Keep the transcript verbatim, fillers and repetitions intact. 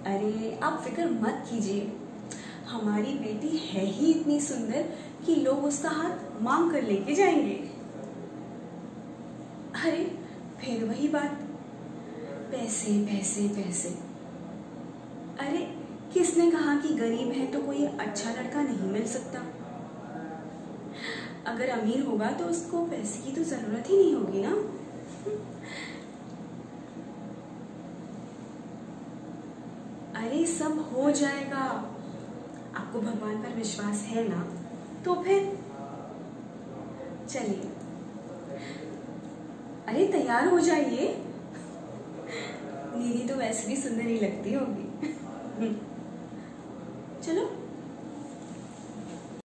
अरे आप फिक्र मत कीजिए, हमारी बेटी है ही इतनी सुंदर कि लोग उसका हाथ मांग कर लेके जाएंगे। अरे फिर वही बात, पैसे पैसे पैसे। अरे किसने कहा कि गरीब है तो कोई अच्छा लड़का नहीं मिल सकता? अगर अमीर होगा तो उसको पैसे की तो जरूरत ही नहीं होगी ना। अरे सब हो जाएगा, आपको भगवान पर विश्वास है ना? तो फिर चलिए, अरे तैयार हो जाइए। निधि तो वैसे भी सुंदर ही लगती होगी।